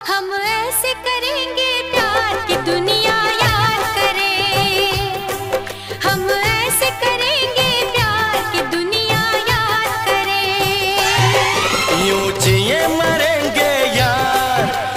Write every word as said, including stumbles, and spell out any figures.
हम ऐसे करेंगे प्यार कि दुनिया याद करे। हम ऐसे करेंगे प्यार कि दुनिया याद करे। यूं जिए